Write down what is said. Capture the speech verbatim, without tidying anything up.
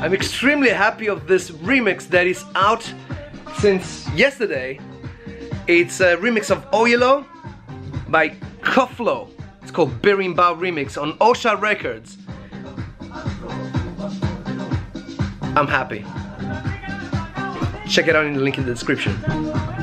I'm extremely happy of this remix that is out since yesterday. It's a remix of Oyelo by Koflo. It's called Berimbau Remix on Osha Records. I'm happy. Check it out in the link in the description.